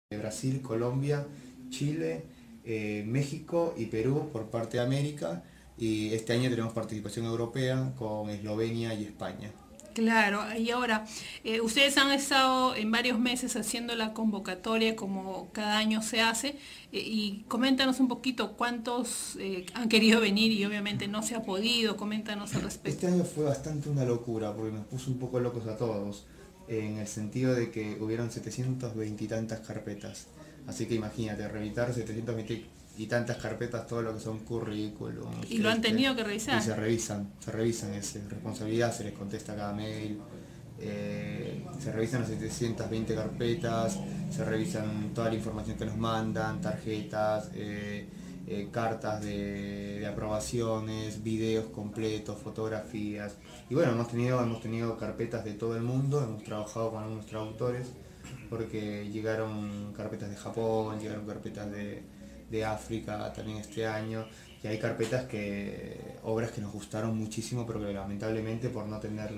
Brasil, Colombia, Chile, México y Perú por parte de América, y este año tenemos participación europea con Eslovenia y España. Claro, y ahora, ustedes han estado en varios meses haciendo la convocatoria como cada año se hace, y coméntanos un poquito cuántos han querido venir y obviamente no se ha podido, coméntanos al Este respecto. año fue bastante una locura porque nos puso un poco locos a todos, en el sentido de que hubieron 720 y tantas carpetas. Así que imagínate, revisar 720 y tantas carpetas, todo lo que son currículums, Y lo han tenido que y revisar. se revisan, es responsabilidad, se les contesta cada mail, se revisan las 720 carpetas, se revisan toda la información que nos mandan, tarjetas, cartas de aprobaciones, videos completos, fotografías. Y bueno, hemos tenido carpetas de todo el mundo, hemos trabajado con algunos traductores, porque llegaron carpetas de Japón, llegaron carpetas de África también este año, y hay carpetas obras que nos gustaron muchísimo, pero que lamentablemente por no tener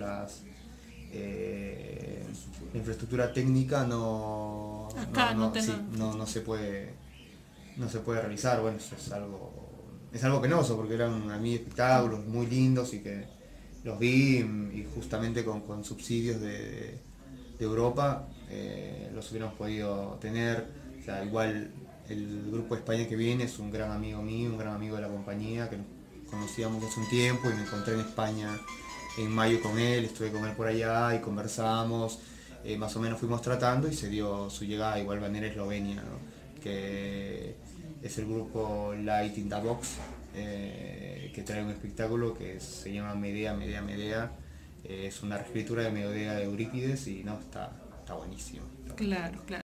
la infraestructura técnica Acá no sí, tenemos. no se puede realizar. Bueno, eso es algo penoso porque eran a mí espectáculos muy lindos y que los vi, y justamente con subsidios de Europa los hubiéramos podido tener. O sea, igual el grupo de España que viene es un gran amigo mío, un gran amigo de la compañía que nos conocíamos hace un tiempo, y me encontré en España en mayo con él, estuve con él por allá y conversamos, más o menos fuimos tratando y se dio su llegada. Igual manera Eslovenia, ¿no? Que es el grupo Light in the Box, que trae un espectáculo que se llama Medea, Medea, Medea. Es una reescritura de Medea de Eurípides y no, está buenísimo. Está Claro, buenísimo. claro.